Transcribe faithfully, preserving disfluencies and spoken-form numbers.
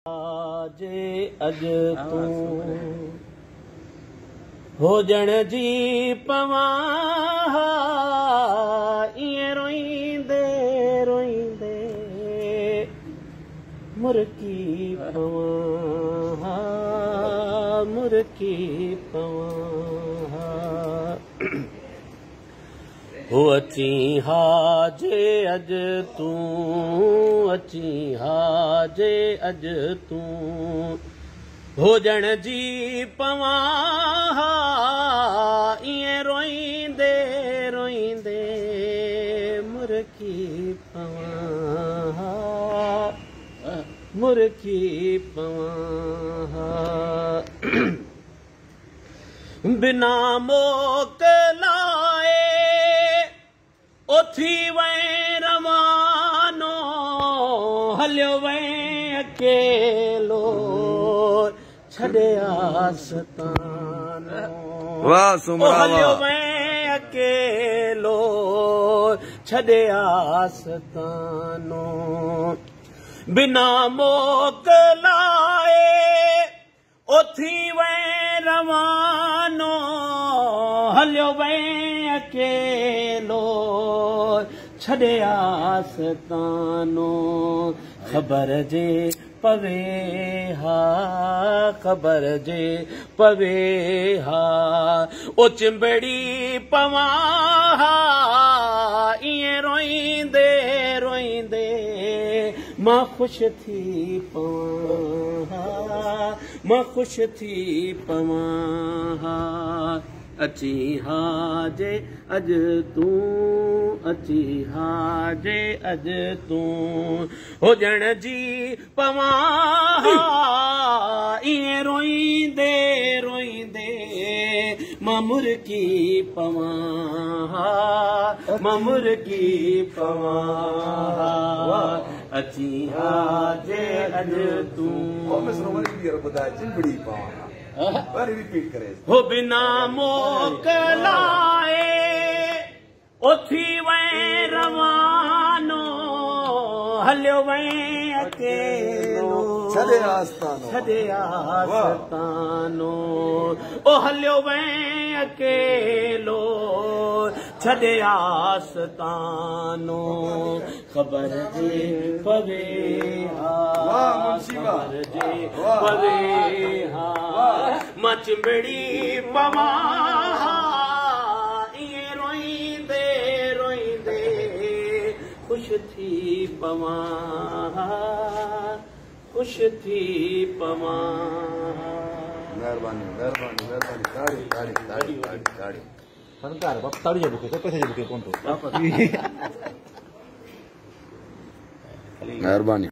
जे अज तू हुजण जी पवां इएं रोईंदे रोईंदे मुरकी पवां मुरकी पवां हो अची हा जे अज तू अची हा जे अज तू हुजण जी पवां इएं रोईंदे रोईंदे मुरकी पवां मुरकी पवां बिना मोकलाए उथी वै रवानो हलियो वै अकेलो छॾे आसतानो वाह सुमरा हलियो वै अकेलो छॾे आसतानो बिना मोकलाए उथी वै रवानो हलियो वै अकेलो छॾे आसतानो ख़बर जे पवे हा ख़बर जे पवे हा ओ चिंबड़ी पवां इएं रोईंदे रोईंदे मां ख़ुशि थी पवां मां ख़ुशि थी पवां अची हा जे अज तू अची हा जे अज तू हुजण जी पवां इएं रोईंदे रोईंदे मां मुरकी पवां मां मुरकी पवां अची हा जे अज तू चिंबड़ी पवां रिपीट करे हो बिना मोकलाए उथी वै रवानो हलियो वै अकेलो छॾे आसतानो छॾे आसतानो ओ हलियो वै अकेलो छॾे आसतानो ख़बर जे पवे हा ख़बर जे पवे हा मां चिंबड़ी पवां इएं रोईंदे रोईंदे ख़ुशि थी पवां ख़ुशि थी पवां महिरबानी महिरबानी महिरबानी ताड़ी ताड़ी ताड़ी ताड़ी ताड़ी फनकार बाप ताड़ी जो बुके पैसे जो बुके कौन तो महिरबानी।